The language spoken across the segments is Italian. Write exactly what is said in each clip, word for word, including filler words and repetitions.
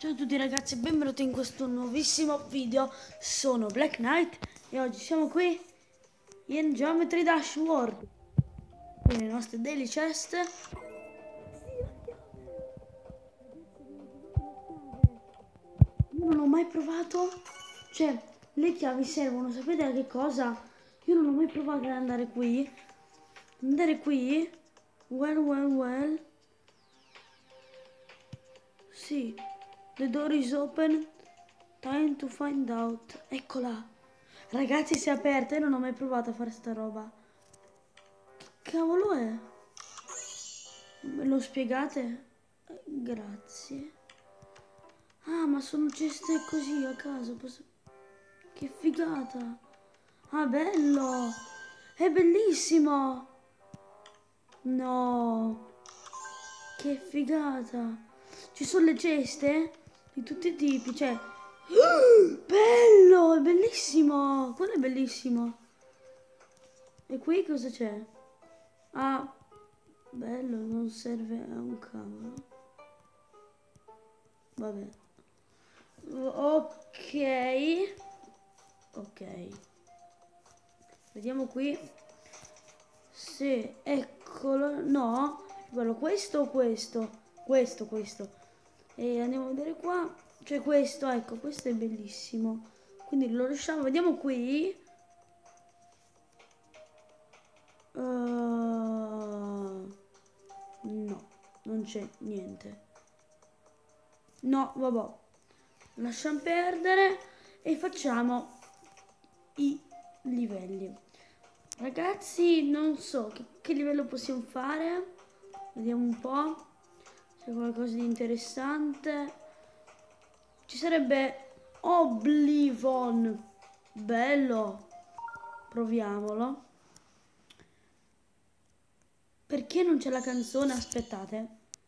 Ciao a tutti ragazzi, benvenuti in questo nuovissimo video. Sono Black Knight e oggi siamo qui in Geometry Dash World, con le nostre daily chest. Io non ho mai provato, cioè le chiavi servono, sapete a che cosa? Io non ho mai provato ad andare qui. Andare qui? Well, well, well. Sì, the door is open. Time to find out. Eccola. Ragazzi, si è aperta. Io non ho mai provato a fare sta roba. Che cavolo è? Me lo spiegate? Grazie. Ah, ma sono ceste così a caso. Posso... Che figata. Ah, bello. È bellissimo. No. Che figata. Ci sono le ceste di tutti i tipi. Cioè... Bello, è bellissimo. Quello è bellissimo. E qui cosa c'è? Ah, bello, non serve a un cavolo. Vabbè. Ok. Ok. Vediamo qui. Se, eccolo. No. Bello, questo o questo? Questo, questo. E andiamo a vedere qua. C'è questo, ecco, questo è bellissimo. Quindi lo lasciamo. Vediamo qui. Uh, no, non c'è niente. No, vabbè. Lasciamo perdere e facciamo i livelli. Ragazzi, non so che, che livello possiamo fare. Vediamo un po'. C'è qualcosa di interessante. Ci sarebbe Oblivion. Bello. Proviamolo. Perché non c'è la canzone? Aspettate.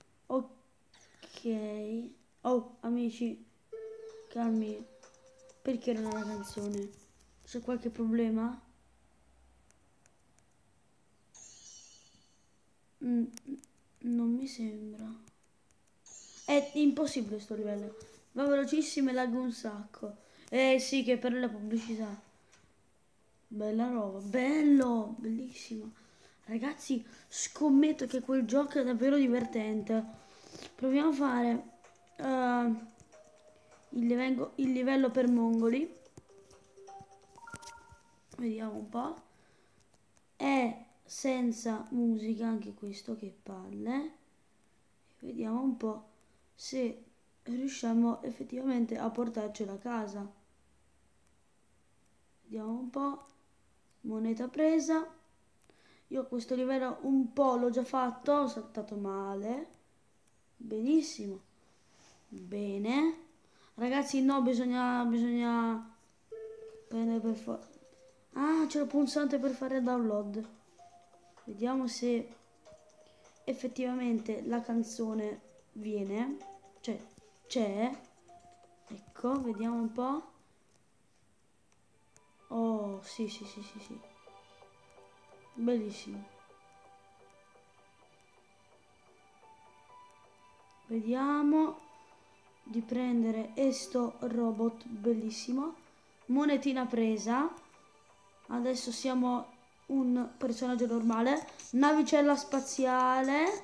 Ok. Oh, amici. Calmi. Perché non ha la canzone? C'è qualche problema? Mm, non mi sembra. È impossibile sto livello. Va velocissimo e lagga un sacco. Eh sì, che per la pubblicità. Bella roba. Bello. Bellissimo. Ragazzi, scommetto che quel gioco è davvero divertente. Proviamo a fare uh, il, livello, il livello per mongoli. Vediamo un po'. È senza musica anche questo, che palle. Vediamo un po' se riusciamo effettivamente a portarcela a casa. Vediamo un po'. Moneta presa. Io questo livello un po' l'ho già fatto, ho saltato male. Benissimo. Bene. Ragazzi, no, bisogna bisogna prendere per forza. Ah, c'è il pulsante per fare download. Vediamo se effettivamente la canzone viene. Cioè, c'è. Ecco, vediamo un po'. Oh, sì, sì, sì, sì, sì. Bellissimo. Vediamo di prendere esto robot bellissimo. Monetina presa. Adesso siamo un personaggio normale. Navicella spaziale.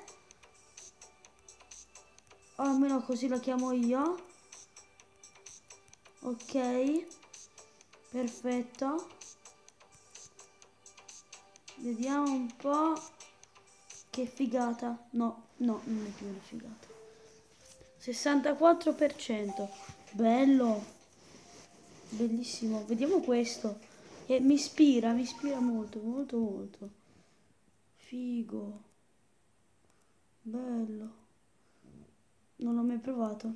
O almeno così la chiamo io. Ok. Perfetto. Vediamo un po'. Che figata. No, no, non è più una figata. sessantaquattro per cento. Bello. Bellissimo. Vediamo questo. E mi ispira, mi ispira molto, molto, molto. Figo. Bello. Non l'ho mai provato.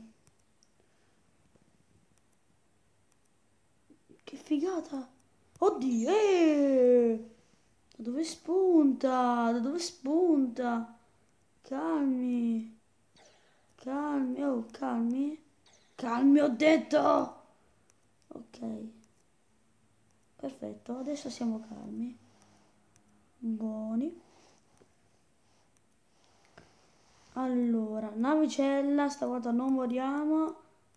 Che figata. Oddio. Eh! Da dove spunta? Da dove spunta? Calmi. Calmi. Oh, calmi. Calmi, ho detto. Ok. Perfetto. Adesso siamo calmi. Buoni. Allora, navicella, stavolta non moriamo.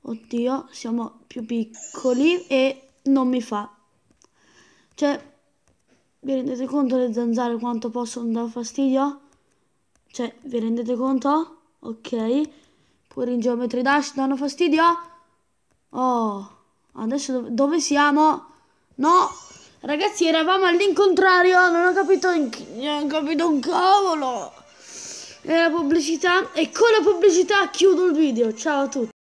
Oddio, siamo più piccoli e non mi fa. Cioè, vi rendete conto le zanzare quanto possono dar fastidio? Cioè, vi rendete conto? Ok. Pure in Geometry Dash danno fastidio? Oh, adesso dove, dove siamo? No! Ragazzi, eravamo all'incontrario, non ho capito, non ho capito un cavolo. E la pubblicità, e con la pubblicità chiudo il video. Ciao a tutti.